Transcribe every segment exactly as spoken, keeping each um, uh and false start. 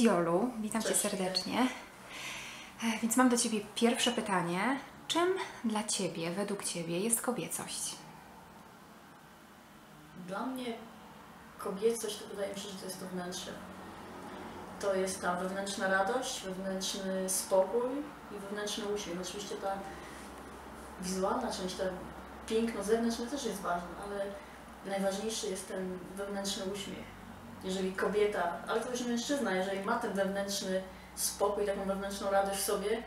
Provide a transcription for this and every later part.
Jolu, witam Cześć. Cię serdecznie. E, Więc mam do Ciebie pierwsze pytanie. Czym dla Ciebie, według Ciebie jest kobiecość? Dla mnie kobiecość to wydaje mi się, że to jest to wnętrze. To jest ta wewnętrzna radość, wewnętrzny spokój i wewnętrzny uśmiech. Oczywiście ta wizualna część, ta piękno zewnętrzne też jest ważne, ale najważniejszy jest ten wewnętrzny uśmiech. Jeżeli kobieta, ale to już mężczyzna, jeżeli ma ten wewnętrzny spokój, taką wewnętrzną radość w sobie,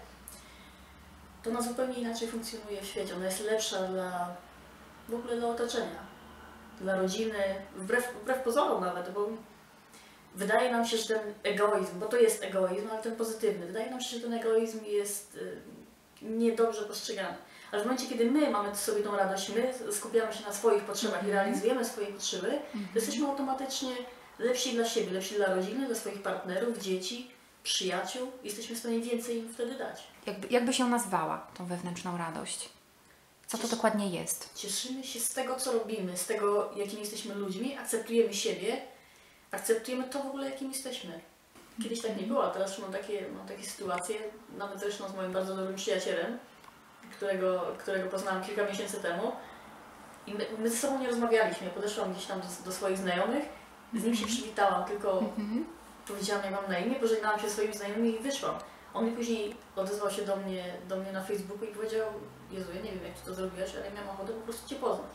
to ona zupełnie inaczej funkcjonuje w świecie. Ona jest lepsza dla, w ogóle dla otoczenia, dla rodziny, wbrew, wbrew pozorom nawet, bo wydaje nam się, że ten egoizm, bo to jest egoizm, ale ten pozytywny, wydaje nam się, że ten egoizm jest y, niedobrze postrzegany. Ale w momencie, kiedy my mamy w sobie tą radość, my skupiamy się na swoich potrzebach i realizujemy swoje potrzeby, to jesteśmy automatycznie lepsi dla siebie, lepsi dla rodziny, dla swoich partnerów, dzieci, przyjaciół. Jesteśmy w stanie więcej im wtedy dać. Jakby, jakbyś ją nazwała, tą wewnętrzną radość? Co to Cieszy- dokładnie jest? Cieszymy się z tego, co robimy, z tego, jakimi jesteśmy ludźmi, akceptujemy siebie, akceptujemy to w ogóle, jakim jesteśmy. Kiedyś tak nie było, a teraz mam takie, mam takie sytuacje, nawet zresztą z moim bardzo dobrym przyjacielem, którego, którego poznałam kilka miesięcy temu. I my, my ze sobą nie rozmawialiśmy. Ja podeszłam gdzieś tam do, do swoich znajomych, z nim się przywitałam, tylko Mhm. powiedziałam, jak mam na imię, pożegnałam się ze swoimi znajomymi i wyszłam. On mi później odezwał się do mnie, do mnie na Facebooku i powiedział: Jezu, ja nie wiem, jak Ty to zrobiłaś, ale ja miałam ochotę po prostu Cię poznać.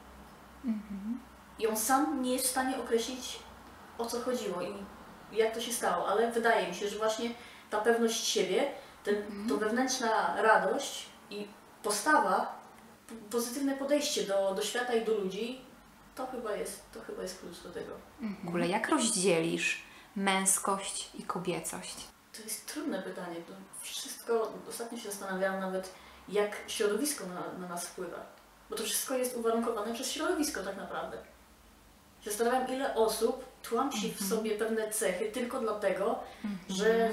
Mhm. I on sam nie jest w stanie określić, o co chodziło i jak to się stało, ale wydaje mi się, że właśnie ta pewność siebie, ten, to wewnętrzna radość i postawa, p- pozytywne podejście do, do świata i do ludzi, to chyba jest, to chyba jest klucz do tego. W ogóle jak rozdzielisz męskość i kobiecość? To jest trudne pytanie. To wszystko, ostatnio się zastanawiałam nawet, jak środowisko na, na nas wpływa. Bo to wszystko jest uwarunkowane przez środowisko tak naprawdę. Się Zastanawiam, ile osób tłamsi w sobie pewne cechy tylko dlatego, że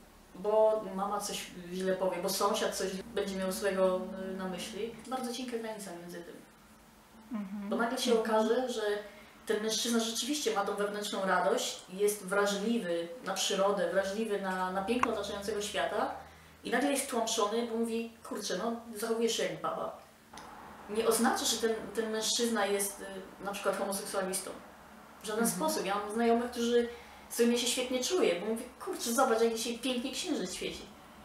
bo mama coś źle powie, bo sąsiad coś będzie miał złego y, na myśli. Bardzo cienka granica między tym. Bo nagle się okaże, że ten mężczyzna rzeczywiście ma tą wewnętrzną radość, jest wrażliwy na przyrodę, wrażliwy na, na piękno otaczającego świata i nagle jest tłamszony, bo mówi: kurczę, no zachowujesz się jak baba. Nie oznacza, że ten, ten mężczyzna jest y, na przykład homoseksualistą. W żaden sposób. Ja mam znajomych, którzy, z którymi ja się świetnie czuję, bo mówię: kurczę, zobacz, jak dzisiaj pięknie księżyc świeci.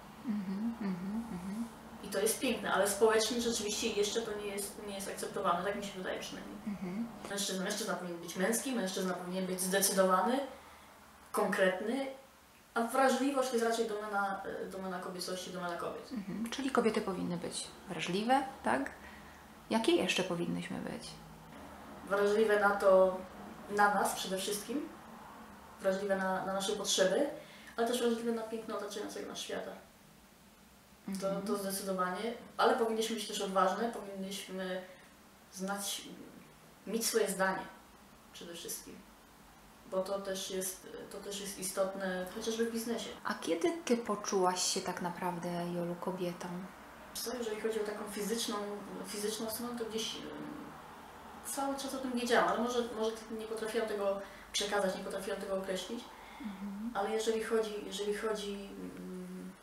I to jest piękne, ale społecznie rzeczywiście jeszcze to nie jest, nie jest akceptowane, tak mi się wydaje przynajmniej. Mężczyzna, mężczyzna powinien być męski, mężczyzna powinien być zdecydowany, konkretny, a wrażliwość to jest raczej domena, e, domena kobiecości, domena kobiet. Mhm. Czyli kobiety powinny być wrażliwe, tak? Jakie jeszcze powinnyśmy być? Wrażliwe na to, na nas przede wszystkim, wrażliwe na, na nasze potrzeby, ale też wrażliwe na piękno otaczającego nas świata. To, to zdecydowanie, ale powinniśmy być też odważne, powinniśmy znać, mieć swoje zdanie przede wszystkim, bo to też jest, to też jest istotne chociażby w biznesie. A kiedy Ty poczułaś się tak naprawdę, Jolu, kobietą? Co, jeżeli chodzi o taką fizyczną, fizyczną stronę, to gdzieś em, cały czas o tym wiedziałam, ale może, może nie potrafiłam tego przekazać, nie potrafiłam tego określić, ale jeżeli chodzi, jeżeli chodzi mm,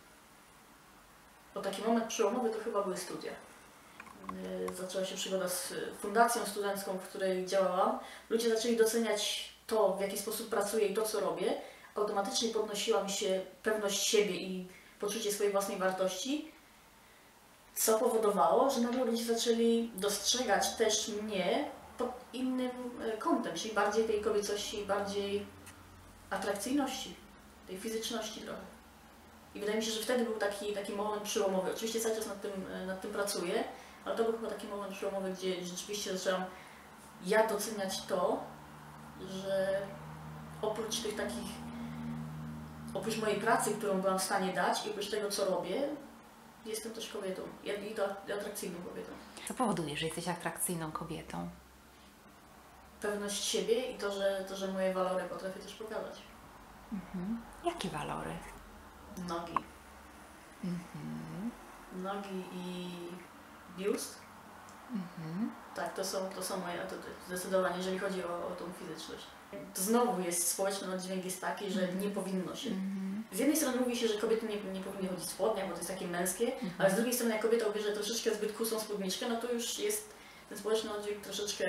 o taki moment przełomowy, to chyba były studia. Yy, Zaczęła się przygoda z fundacją studencką, w której działałam. Ludzie zaczęli doceniać to, w jaki sposób pracuję i to, co robię. Automatycznie podnosiła mi się pewność siebie i poczucie swojej własnej wartości, co powodowało, że nagle ludzie zaczęli dostrzegać też mnie pod innym e, kątem, czyli bardziej tej kobiecości, bardziej atrakcyjności, tej fizyczności trochę. I wydaje mi się, że wtedy był taki, taki moment przełomowy. Oczywiście cały czas nad tym, e, nad tym pracuję, ale to był chyba taki moment przełomowy, gdzie rzeczywiście zaczęłam ja doceniać to, że oprócz tych takich, oprócz mojej pracy, którą byłam w stanie dać i oprócz tego, co robię, jestem też kobietą. I to atrakcyjną kobietą. Co powoduje, że jesteś atrakcyjną kobietą? Pewność siebie i to, że, to, że moje walory potrafię też pokazać. Mhm. Jakie walory? Nogi. Mhm. Nogi i biust. Mhm. Tak, to są, to są moje atuty, zdecydowanie, jeżeli chodzi o, o tą fizyczność. To znowu jest, społeczny oddźwięk jest taki, że nie powinno się. Mhm. Z jednej strony mówi się, że kobiety nie, nie powinny chodzić w spodniach, bo to jest takie męskie, Mhm. ale z drugiej strony jak kobieta ubierze troszeczkę zbyt kusą spódniczkę, no to już jest ten społeczny oddźwięk troszeczkę,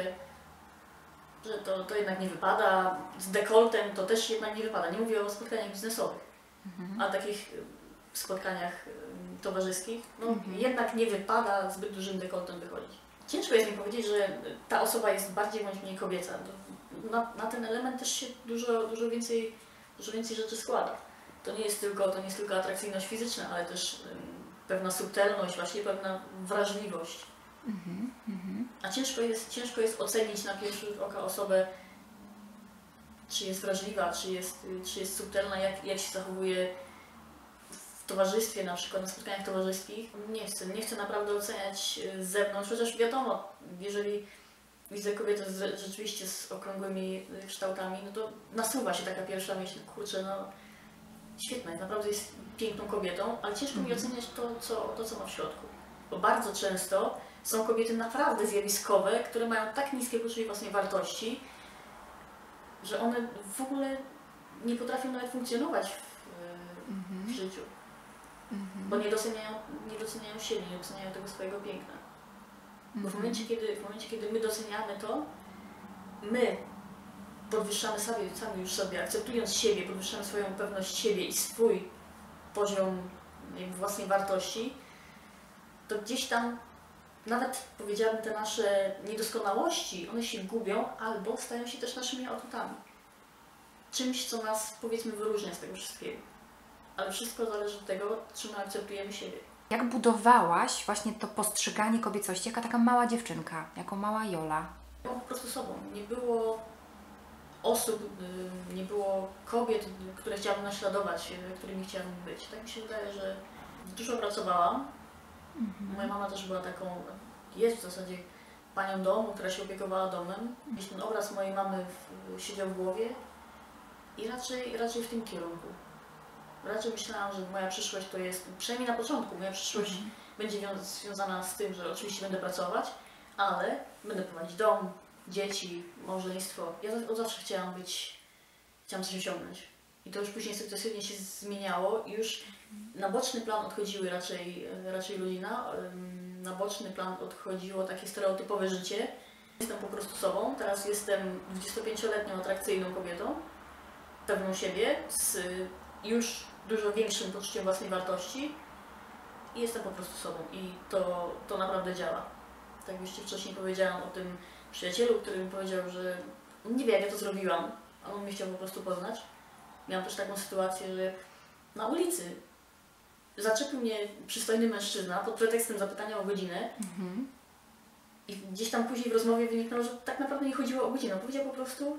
że to, to jednak nie wypada. Z dekoltem to też jednak nie wypada. Nie mówię o spotkaniach biznesowych, Mhm. a takich y, spotkaniach y, towarzyskich, no Mhm. jednak nie wypada zbyt dużym dekoltem wychodzić. Ciężko jest mi powiedzieć, że ta osoba jest bardziej bądź mniej kobieca. Na, na ten element też się dużo, dużo, więcej, dużo więcej rzeczy składa. To nie jest tylko, to nie jest tylko atrakcyjność fizyczna, ale też ym, pewna subtelność, właśnie pewna wrażliwość. Mhm. Mhm. A ciężko jest, ciężko jest ocenić na pierwszy rzut oka osobę, czy jest wrażliwa, czy jest, czy jest subtelna, jak, jak się zachowuje w towarzystwie, na przykład na spotkaniach towarzyskich. Nie chcę, nie chcę naprawdę oceniać z zewnątrz, chociaż wiadomo, jeżeli widzę kobietę z, rzeczywiście z okrągłymi kształtami, no to nasuwa się taka pierwsza myśl, kurczę, no świetna, jest, naprawdę jest piękną kobietą, ale ciężko mi Mhm. oceniać to co, to, co ma w środku. Bo bardzo często są kobiety naprawdę zjawiskowe, które mają tak niskie poczucie własnej wartości, że one w ogóle nie potrafią nawet funkcjonować w, w Mhm. życiu, Mhm. bo nie doceniają, nie doceniają siebie, nie doceniają tego swojego piękna. Bo w momencie, kiedy, w momencie, kiedy my doceniamy to, my podwyższamy sobie, sami już sobie, akceptując siebie, podwyższamy swoją pewność siebie i swój poziom jakby własnej wartości, to gdzieś tam nawet powiedziałabym te nasze niedoskonałości, one się gubią albo stają się też naszymi atutami. Czymś, co nas powiedzmy wyróżnia z tego wszystkiego. Ale wszystko zależy od tego, czy my akceptujemy siebie. Jak budowałaś właśnie to postrzeganie kobiecości, jaka taka mała dziewczynka, jako mała Jola? Byłam po prostu sobą. Nie było osób, y, nie było kobiet, y, które chciałabym naśladować, y, którymi chciałabym być. Tak mi się wydaje, że dużo pracowałam. Moja mama też była taką, jest w zasadzie panią domu, która się opiekowała domem. Gdzieś ten obraz mojej mamy w, siedział w głowie i raczej, raczej w tym kierunku. Raczej myślałam, że moja przyszłość to jest, przynajmniej na początku, moja przyszłość będzie wią- związana z tym, że oczywiście będę pracować, ale będę prowadzić dom, dzieci, małżeństwo. Ja od zawsze chciałam być, chciałam coś osiągnąć. I to już później sukcesywnie się zmieniało i już na boczny plan odchodziły raczej, raczej rodzina, ym, na boczny plan odchodziło takie stereotypowe życie. Jestem po prostu sobą, teraz jestem dwudziestopięcioletnią atrakcyjną kobietą, pewną siebie, z już dużo większym poczuciem własnej wartości i jestem po prostu sobą i to, to naprawdę działa. Tak jak już Ci wcześniej powiedziałam o tym przyjacielu, który mi powiedział, że on nie wie, jak ja to zrobiłam, a on mnie chciał po prostu poznać. Miałam też taką sytuację, że na ulicy zaczepił mnie przystojny mężczyzna pod pretekstem zapytania o godzinę Mhm. i gdzieś tam później w rozmowie wyniknęło, że tak naprawdę nie chodziło o godzinę. On powiedział po prostu,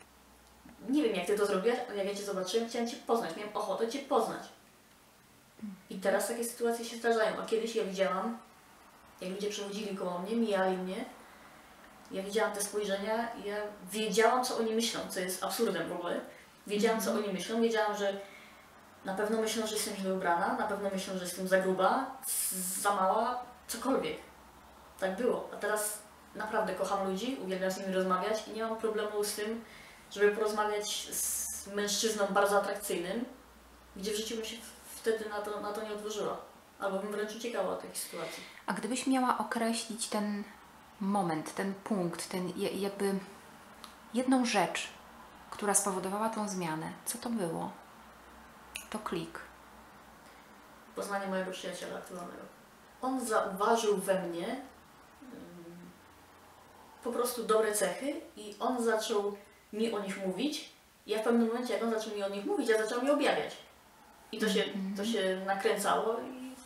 nie wiem jak Ty to zrobiłaś, ale jak ja Cię zobaczyłem, chciałem Cię poznać, miałem ochotę Cię poznać. I teraz takie sytuacje się zdarzają, a kiedyś ja widziałam, jak ludzie przechodzili koło mnie, mijali mnie, ja widziałam te spojrzenia i ja wiedziałam, co oni myślą, co jest absurdem w ogóle. Wiedziałam, co oni myślą, wiedziałam, że na pewno myślą, że jestem źle ubrana, na pewno myślą, że jestem za gruba, za mała, cokolwiek. Tak było. A teraz naprawdę kocham ludzi, uwielbiam z nimi rozmawiać i nie mam problemu z tym, żeby porozmawiać z mężczyzną bardzo atrakcyjnym, gdzie w życiu bym się wtedy na to, na to nie odważyła. Albo bym wręcz uciekała od takich sytuacji. A gdybyś miała określić ten moment, ten punkt, ten je- jakby jedną rzecz, która spowodowała tą zmianę, co to było? To klik. Poznanie mojego przyjaciela aktualnego. On zauważył we mnie ym, po prostu dobre cechy i on zaczął mi o nich mówić. I ja w pewnym momencie, jak on zaczął mi o nich mówić, ja zaczęłam je objawiać. I to się, Mhm. to się nakręcało i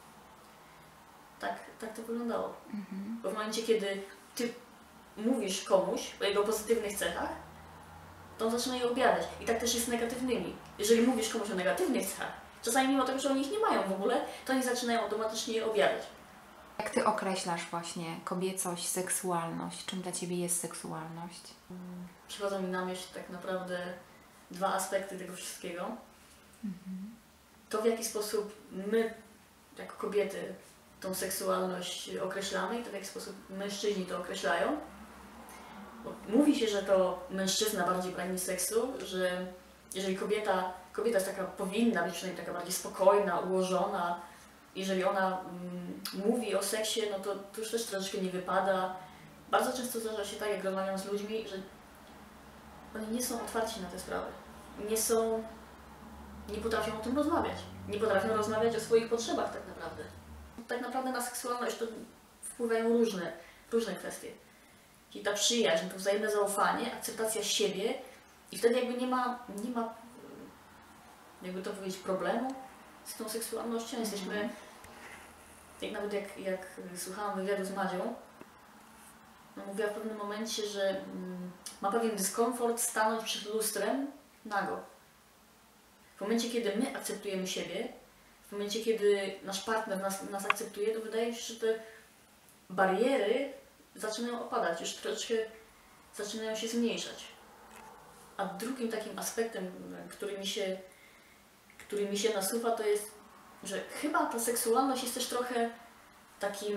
tak, tak to wyglądało. Mhm. Bo w momencie, kiedy ty mówisz komuś o jego pozytywnych cechach, to on zaczyna je objawiać. I tak też jest z negatywnymi. Jeżeli mówisz komuś o negatywnych cechach, czasami mimo tego, że oni ich nie mają w ogóle, to oni zaczynają automatycznie je objawiać. Jak Ty określasz właśnie kobiecość, seksualność? Czym dla Ciebie jest seksualność? Przychodzą mi na myśl tak naprawdę dwa aspekty tego wszystkiego. To, w jaki sposób my, jako kobiety, tą seksualność określamy i to w jaki sposób mężczyźni to określają. Bo mówi się, że to mężczyzna bardziej pragnie seksu, że jeżeli kobieta, kobieta jest taka, powinna być przynajmniej taka bardziej spokojna, ułożona, jeżeli ona mm, mówi o seksie, no to, to już też troszeczkę nie wypada. Bardzo często zdarza się tak, jak rozmawiam z ludźmi, że oni nie są otwarci na te sprawy. Nie są, nie potrafią o tym rozmawiać. Nie potrafią rozmawiać o swoich potrzebach tak naprawdę. Tak naprawdę na seksualność to wpływają różne, różne kwestie. Czyli ta przyjaźń, to wzajemne zaufanie, akceptacja siebie i wtedy jakby nie ma, nie ma jakby to powiedzieć, problemu z tą seksualnością. Jesteśmy, jak nawet jak, jak słuchałam wywiadu z Madzią, no mówiła w pewnym momencie, że mm, ma pewien dyskomfort stanąć przed lustrem nago. W momencie, kiedy my akceptujemy siebie, w momencie, kiedy nasz partner nas, nas akceptuje, to wydaje mi się, że te bariery zaczynają opadać, już troszeczkę zaczynają się zmniejszać. A drugim takim aspektem, który mi się, który mi się nasuwa, to jest, że chyba ta seksualność jest też trochę takim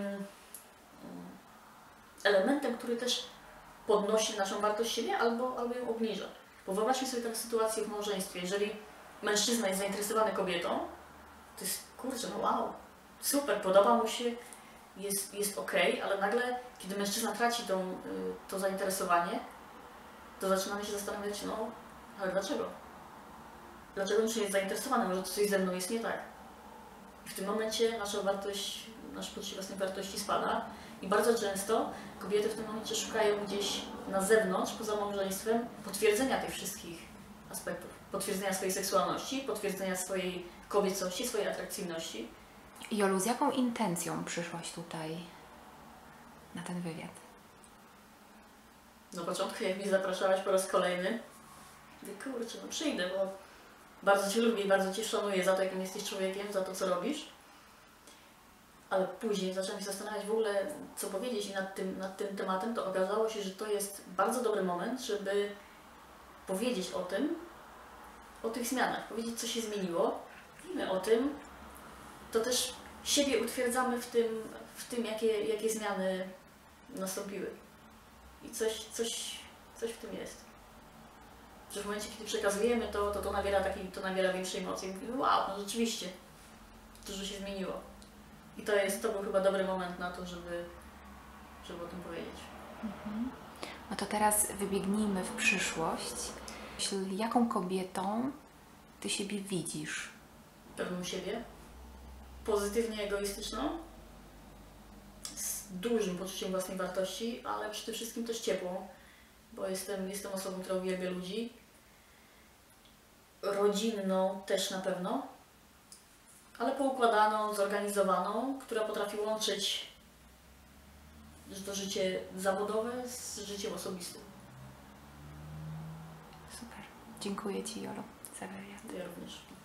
elementem, który też podnosi naszą wartość siebie albo, albo ją obniża. Bo wyobraźmy sobie taką sytuację w małżeństwie. Jeżeli mężczyzna jest zainteresowany kobietą, to jest, kurczę, no wow, super, podoba mu się, jest, jest okej, ale nagle, kiedy mężczyzna traci tą, to zainteresowanie, to zaczynamy się zastanawiać, no, ale dlaczego? Dlaczego on nie jest zainteresowany? Może coś ze mną jest nie tak? I w tym momencie nasza wartość, nasze poczucie własnej wartości spada i bardzo często kobiety w tym momencie szukają gdzieś na zewnątrz, poza małżeństwem, potwierdzenia tych wszystkich aspektów. Potwierdzenia swojej seksualności, potwierdzenia swojej kobiecości, swojej atrakcyjności. Jolu, z jaką intencją przyszłaś tutaj na ten wywiad? Na początku, jak mnie zapraszałaś po raz kolejny, mówię, kurczę, no przyjdę, bo bardzo Cię lubię i bardzo Cię szanuję za to, jakim jesteś człowiekiem, za to, co robisz. Ale później zaczęłam się zastanawiać w ogóle, co powiedzieć nad tym, nad tym tematem, to okazało się, że to jest bardzo dobry moment, żeby powiedzieć o tym, o tych zmianach, powiedzieć, co się zmieniło. Mówimy o tym, to też siebie utwierdzamy w tym, w tym jakie, jakie zmiany nastąpiły. I coś, coś, coś w tym jest. Że w momencie, kiedy przekazujemy to, to to nabiera, takiej, to nabiera większej mocy i mówimy, wow, no rzeczywiście, dużo się zmieniło. I to, jest, to był chyba dobry moment na to, żeby, żeby o tym powiedzieć. Mhm. No to teraz wybiegnijmy w przyszłość. Jaką kobietą Ty siebie widzisz? Pewną siebie, pozytywnie egoistyczną, z dużym poczuciem własnej wartości, ale przede wszystkim też ciepłą, bo jestem, jestem osobą, która uwielbia ludzi. Rodzinną też na pewno, ale poukładaną, zorganizowaną, która potrafi łączyć to życie zawodowe z życiem osobistym. Super. Dziękuję Ci, Jolu, za wywiad. Ja również.